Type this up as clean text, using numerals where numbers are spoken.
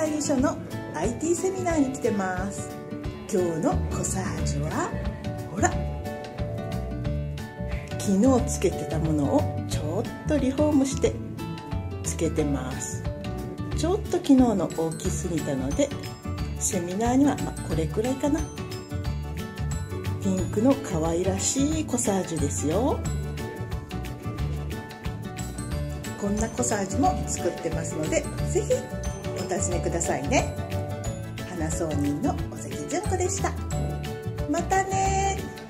会議所の IT セミナーに来てます。今日のコサージュはほら、昨日つけてたものをちょっとリフォームしてつけてます。ちょっと昨日の大きすぎたのでセミナーにはこれくらいかな。ピンクの可愛らしいコサージュですよ。こんなコサージュも作ってますので、ぜひお尋ねくださいね。花葬人の尾関純子でした。またね。